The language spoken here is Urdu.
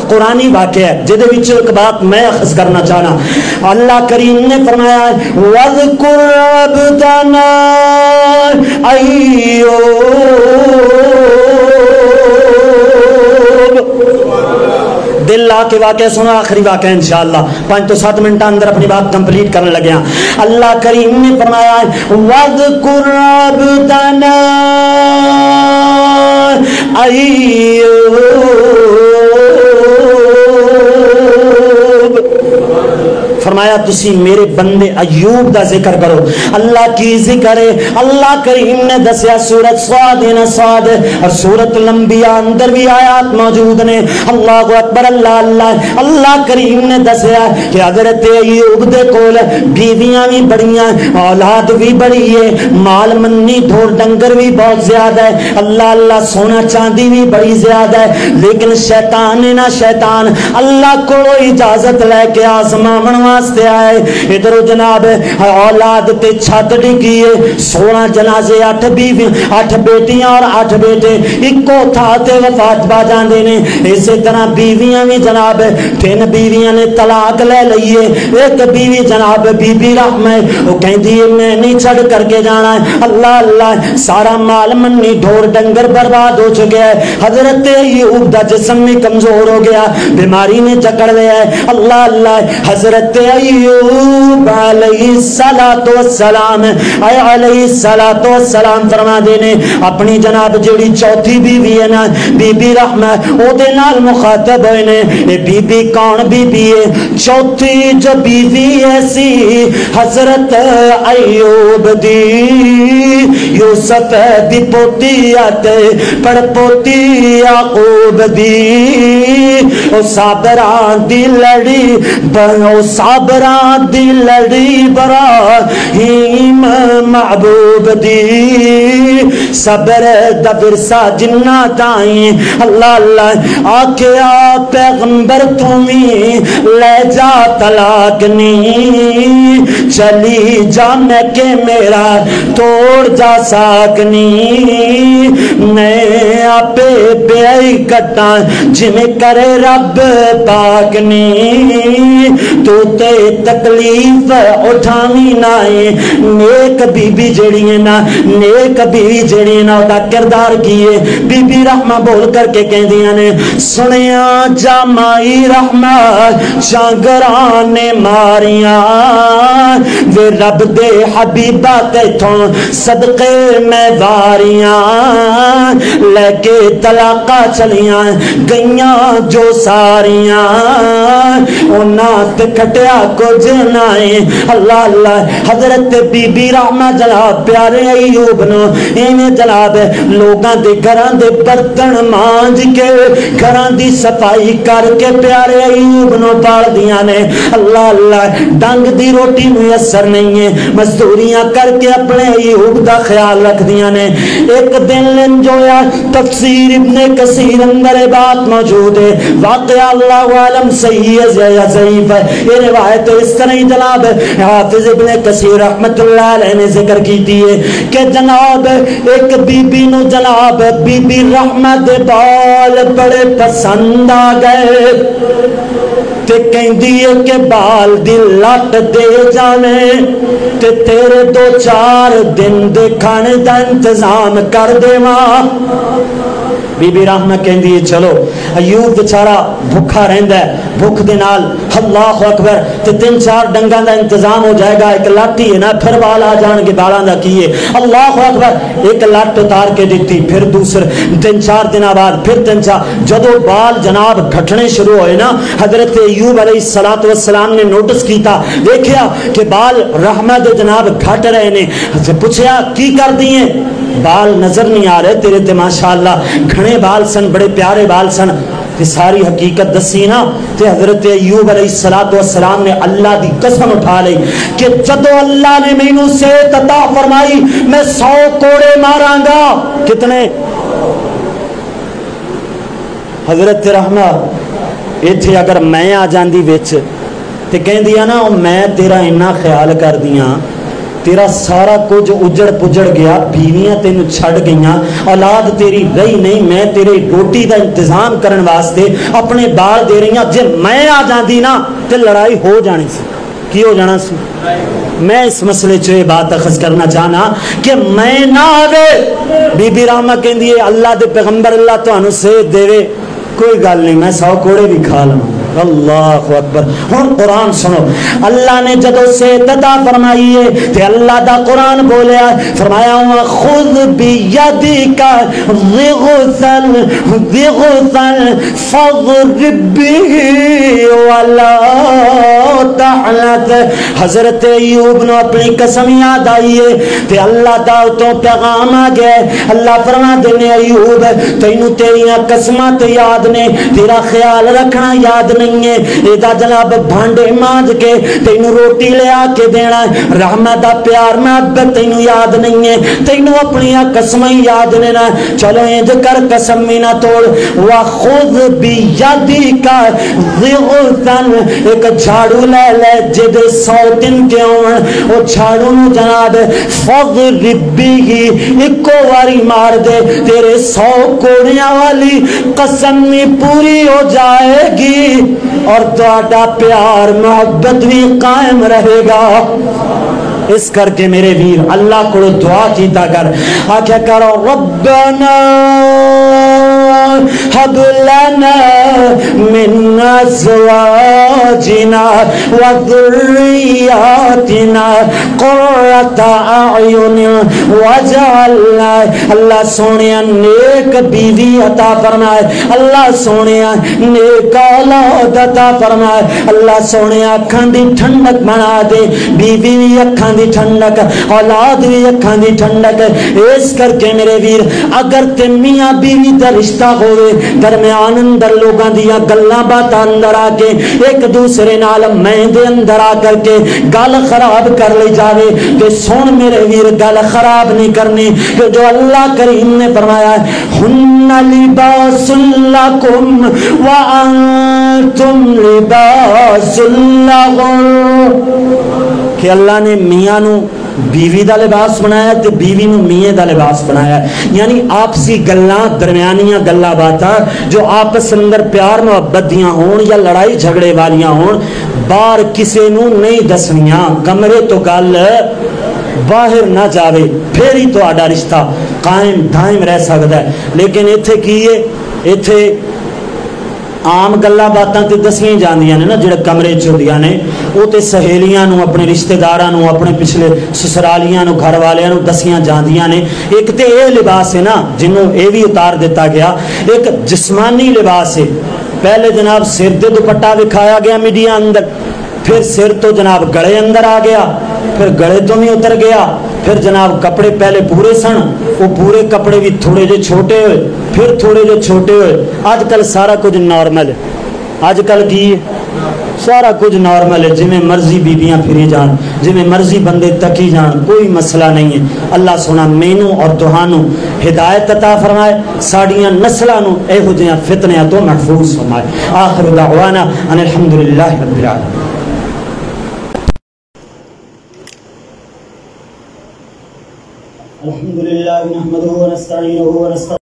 قرآنی واقعہ ہے جہدے وچ ایک بات میں اخذ کرنا چاہنا. اللہ کریم نے فرمایا وَاذْكُرْ عَبْدَنَا ایوب. دل لا کے واقعہ سنو, آخری واقعہ انشاءاللہ 5 تو 7 منٹ اندر اپنی بات کمپلیٹ کرنے لگے ہیں. اللہ کریم نے فرمایا وَاذْكُرْ عَبْدَنَا ایوب. فرمایا تسی میرے بندے ایوب دا ذکر کرو. اللہ کی ذکر ہے. اللہ کریم نے دسیا سورۃ صاد اور سورۃ الانبیاء اندر بھی آیات موجود نے. اللہ اکبر اللہ اللہ. اللہ کریم نے دسیا کہ حضرت ایوب دے کول بیویاں بھی بڑیاں, اولاد بھی بڑی ہے, مال منی ڈھور ڈنگر بھی بہت زیادہ ہے, اللہ اللہ سونا چاندی بھی بڑی زیادہ ہے. لیکن شیطان نے نا شیطان اللہ کو اجازت لے کے آسمان واسطے آئے. ادھر جناب اولاد تے چھت ڈگی ہے, 16 جنازے, 8 بیٹیاں اور 8 بیٹے اکو تھا تے وفات پا جاندے نے. اسی طرح بیویاں بھی جناب 3 بیویاں نے طلاق لے لئیے. ایک بیوی جناب بی بی رحمہ وہ کہندی ہے میں نہیں چھڑ کر کے جانا ہے. اللہ اللہ سارا مال منی ڈھور ڈنگر برباد ہو چکے ہے. حضرت ایوب دا جسم میں کمزور ہو گیا, بیماری نے جکڑ لیا ہے. اللہ اللہ حضرت ایوب علیہ السلام فرما دینے اپنی جناب جیڑی چوتھی بیوی ہے نا بی بی رحمہ او دے نال مخاطب ہوئے نے. اے بی بی کون بی بی ہے؟ چوتھی جو بیوی ایسی حضرت ایوب دی یوسف دی پوتی آتے پڑ پوتی یعقوب دی او صابران دی لڑی او صابران دی لڑی براہیم محبوب دی صبر دبرسا جنہ تائیں. اللہ اللہ آکے آ پیغمبر تمہیں لے جا طلاق نہیں چلی جا میں کہ میرا توڑ جا ساکنی میں آپے بیائی کٹا جمیں کرے رب پاکنی تو تے تکلیف اٹھانی نائے. نیک بی بی جڑی ہے نا نیک بیوی جڑی ہے نا دا کردار کیے. بی بی رحمہ بول کر کے کہہ دیا نے سنیا جامائی رحمہ شانگران نے ماریاں وے رب دے حبیبہ تیتھوں صدقے میں واریاں لے کے طلاقہ چلیاں گئیاں جو ساریاں انات کٹیا کو جنائیں. اللہ اللہ حضرت بی بی رحمہ جناب پیارے ایوب نو انہیں جناب لوگاں دے گھران دے برتن مانج کے گھران دی صفائی کر کے پیارے ایوب نو پاڑ دیا نے. اللہ اللہ ڈنگ دی روٹی میسر نہیں ہے, مزدوریاں کر کے اپنے ایوب دا خیال رکھ دیا نے. ایک دن لنجویا تفسیر ابن کثیر اندر بات موجود ہے, واقعہ اللہ عالم صحیح ہے یا ضعیف ہے یہ روایت اس طرح ہی جناب حافظ ابن کثیر رحمت اللہ علیہ نے ذکر کی تھی کہ جناب ایک بی بی نو جناب بی بی رحمت بال بڑے پسند آ گئے تے کہندی ہے کہ بال دی لٹ دے جانے تے تیرے 2-4 دن دے کھانے دا انتظام کر دے ماں. بی بی رحمہ کہندی ہے چلو ایوب بیچارہ بھوکا رہندا ہے, بھوک دے نال اللہ اکبر تے 3-4 ڈنگاں دا انتظام ہو جائے گا. ایک لاٹھی ہے نا پھر بال آ جان کے بالاں دا کیے. اللہ اکبر ایک لاٹ اتار کے دیتی, پھر دوسرے 3-4 دنوں بعد پھر 3-4 جدو بال جناب گھٹنے شروع ہوئے نا حضرت ایوب علیہ السلام نے نوٹس کیتا, دیکھیا کہ بال رحمہ دے جناب گھٹ رہے نے. پوچھیا کی کر دیئے؟ بال نظر نہیں آ رہے تیرے تے ماشاءاللہ گھنے بال سن, بڑے پیارے بال سن. ساری حقیقت دسی نا تے حضرت ایوب علیہ السلام نے اللہ دی قسم اٹھا لی کہ جدو اللہ نے مینوں صحت عطا فرمائی میں 100 کوڑے ماراں گا. کتنے؟ حضرت رحمہ ایتھے اگر میں آ جاندی وچ تے کہندی نا میں تیرا اتنا خیال کر دیاں تیرا سارا کچھ اجڑ پجڑ گیا، بیویاں تینوں چھڑ گئیاں، اولاد تیری رہی نہیں، میں تیرے روٹی دا انتظام کرن واسطے اپنے بال دے رہی ہاں، جے میں آ جاندی نا تے لڑائی ہو جانی سی۔ کی ہو جانا سی؟ میں اس مسئلے چ بات اخذ کرنا چاہنا کہ میں نہ آوے، بی بی راما کہندی ہے اللہ دے پیغمبر اللہ تانوں صحت دے، کوئی گل نہیں، میں 100 کوڑے بھی کھا لوں۔ اللہ اکبر۔ ہن قرآن سنو، اللہ نے جدو صحت عطا فرمائی ہے تے اللہ دا قرآن بولیا، فرمایا خذ بیدک ضغثا فاضرب به ولا تحنث۔ حضرت ایوب نو اپنی قسم یاد آئی ہے تے اللہ دا تو پیغام آ گیا، اللہ فرما دینے ایوب تینوں تیریاں قسماں تے یاد نے، تیرا خیال رکھنا یاد نہیں ہے، ایدہ جناب بھانڈے مانج کے تینوں روٹی لے آ کے دینا، رحمت دا پیار محبت تینوں یاد نہیں ہے، تینوں اپنی قسمیں یاد لینا، چلو انج کر قسم بھی نہ توڑ، وَخُذْ بِيَدِكَ ضِغْثًا، ایک جھاڑو لے لے جدے 100 دن کے ہون، وہ جھاڑو نو جناب فَضْرِبْ بِهِ ایکو واری مار دے، تیرے 100 کوڑیاں والی قسم میں پوری ہو جائے گی اور تہاڈا پیار محبت بھی قائم رہے گا۔ اس کر کے میرے ویر اللہ کو دعا کیتا کر، آکھیا کرو ربنا هب لنا من ازواجنا وذرياتنا قرة اعین واجعلنا، اللہ سونے نیک بیوی عطا فرمائے، اللہ سونے نیک اولاد عطا فرمائے، اللہ سونے اکھاں دی ٹھنڈک بنا دے، بیوی بھی اکھاں دی ٹھنڈک، اولاد بھی اکھاں دی ٹھنڈک۔ اس کر کے میرے ویر اگر تے میاں بیوی دا رشتہ ہوئے درمیان اندر لوگاں دیا گلاں باتاں اندر آ کے ایک دوسرے نال میں دے اندر آ کر کے گل خراب کر لی جاوے کہ سن میرے ویر گل خراب نہیں کرنی، کہ جو اللہ کریم نے فرمایا ہے ہن لباس لکم وانتم لباس لہم، کہ اللہ نے میاں نو بیوی دا لباس بنایا تے بیوی نو میاں دا لباس بنایا، یعنی آپسی گلاں درمیانیاں گلاں باتاں جو آپس اندر پیار محبت دیاں ہون یا لڑائی جھگڑے والیاں ہون باہر کسے نو نہیں دسنیاں، کمرے تو گل باہر نہ جاوے، پھر ہی تو آڈا رشتہ قائم دائم رہ سکتا ہے۔ لیکن ایتھے کیے ایتھے عام گلاں باتاں تے دسیاں جاندیاں نے نا، جڑے کمرے چ ہوندیاں نے وہ تے سہیلیاں نو اپنے رشتہ داراں نو اپنے پچھلے سسرالیاں نو گھر والیاں نو دسیاں جاندیاں نے۔ ایک تے اے لباس ہے نا جنوں اے بھی اتار دیتا گیا، ایک جسمانی لباس ہے، پہلے جناب سر دے دوپٹہ دکھایا گیا میڈیا اندر، پھر سر تو جناب گڑے اندر آ گیا، پھر گڑے تو بھی اتر گیا، پھر جناب کپڑے پہلے پورے سن وہ پورے کپڑے بھی تھوڑے جے چھوٹے ہوئے، پھر تھوڑے جے چھوٹے ہوئے۔ آج کل سارا کچھ نارمل ہے، آج کل کی سارا کچھ نارمل ہے، جویں مرضی بیبیاں پھری جان، جویں مرضی بندے تکی جان، کوئی مسئلہ نہیں ہے۔ اللہ سونا مینوں اور تہانوں ہدایت عطا فرمائے، ساڈیاں نسلاں نو ایہو جہاں فتنیاں تو محفوظ فرمائے۔ آخر دعوانا ان الحمدللہ رب العالمین۔ الحمدللہ نحمدہ ونستعینہ ونستغفرہ